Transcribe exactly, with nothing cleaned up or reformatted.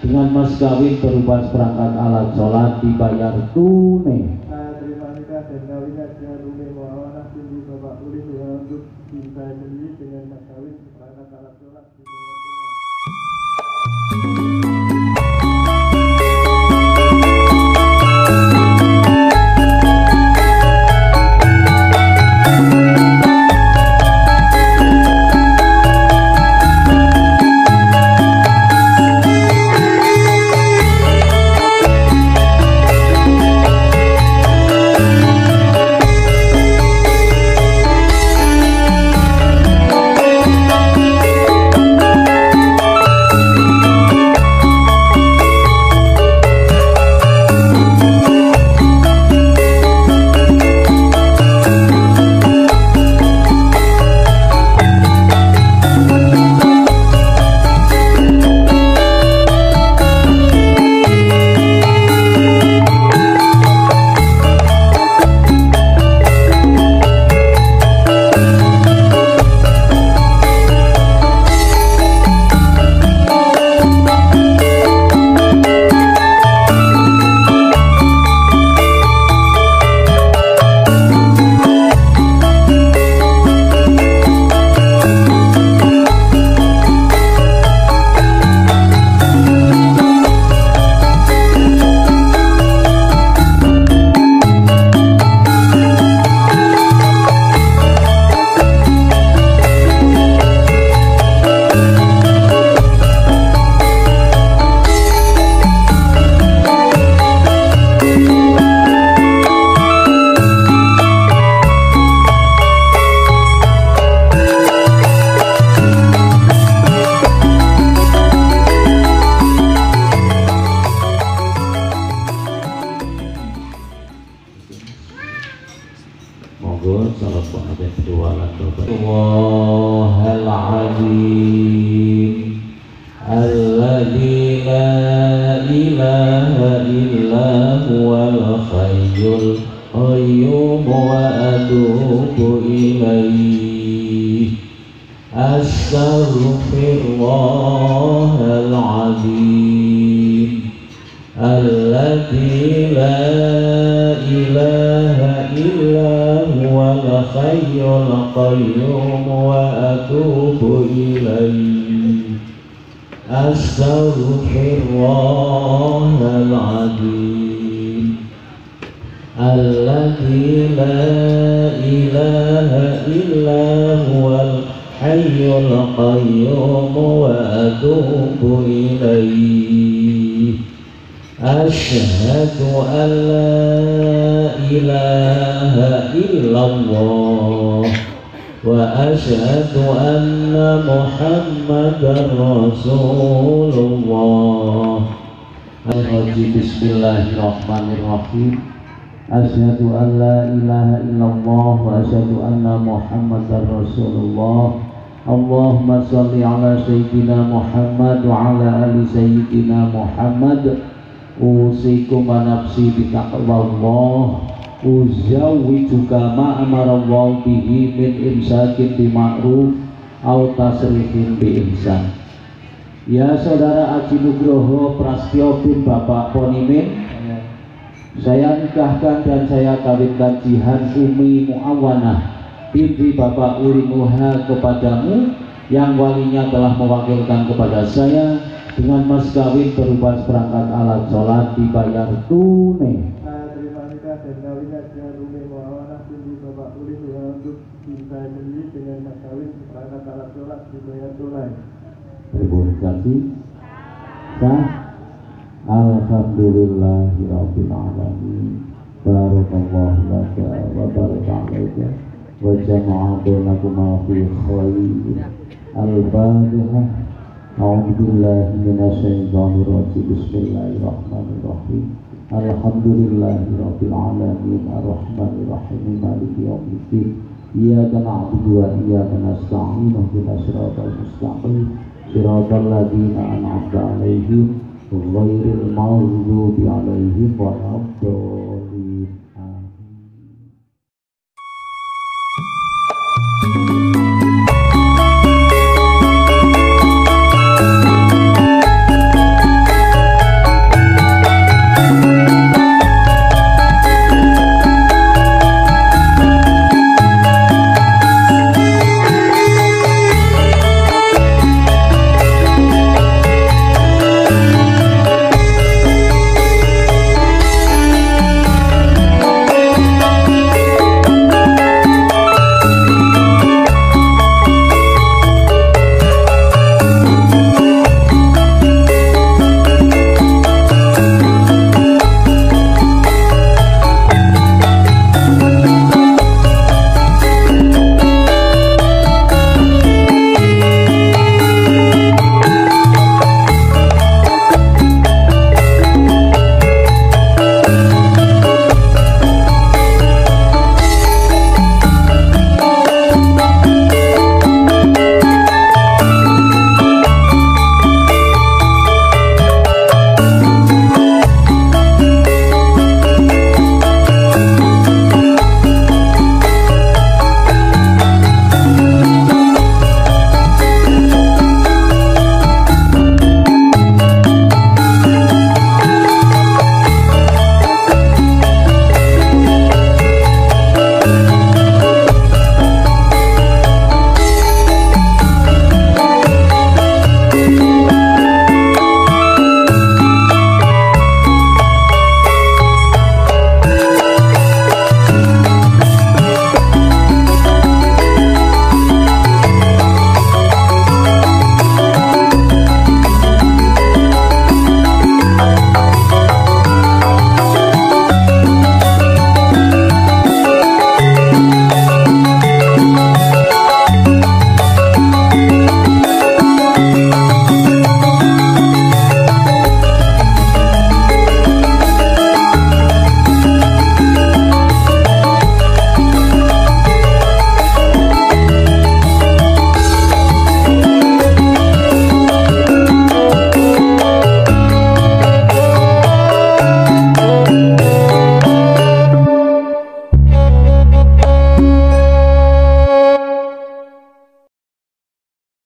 dengan mas kawin berupa seperangkat alat sholat dibayar tunai. Saya terima nikah dan kawinnya dengan Umi Muawanah binti Bapak Uli Tuhan untuk saya sendiri dengan mas kawin seperangkat alat sholat dibayar tunai. Bismillahirrahmanirrahim. Asyhadu an la ilaha illallah wa asyhadu anna Muhammadar Rasulullah. Allahumma shalli ala sayyidina Muhammad wa ala ali sayyidina Muhammad. Usikum wa nafsi bitaqwallah. Uzawwijuka ma amarallahu bihi min imsakin bi ma'ruf au tasrifin bi ihsan. Ya saudara Aji Nugroho Prastyo bin Bapak Ponimin, saya nikahkan dan saya kawinkan Jihan Umi Muawanah binti Bapak Uli Nuha kepadamu, yang walinya telah mewakilkan kepada saya dengan mas kawin berupa seperangkat alat sholat dibayar tunai. Saya terima nikah dan kawinnya dengan Umi Muawanah binti Bapak Uli Nuha untuk saya sendiri dengan mas kawin seperangkat alat sholat dibayar tunai. Terima kasih. Sah. Alhamdulillahirabbil alamin. Barakallahu laka wa baraka alaika wa jama'a bainakuma fi khairin. Al-Fatihah. A'udzu billahi minasy syaithanir rajim. Bismillahirrahmanirrahim. Alhamdulillahirabbil alamin. Arrahmanir rahim. Maliki yaumiddin. Iyyaka na'budu wa iyyaka nasta'in. Ihdinas siratal mustaqim. Siratal ladzina an'amta 'alaihim ghairil maghdubi 'alaihim waladdallin.